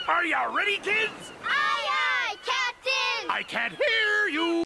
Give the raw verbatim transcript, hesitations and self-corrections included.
Are you ready, kids? Aye, aye, Captain! I can't hear you!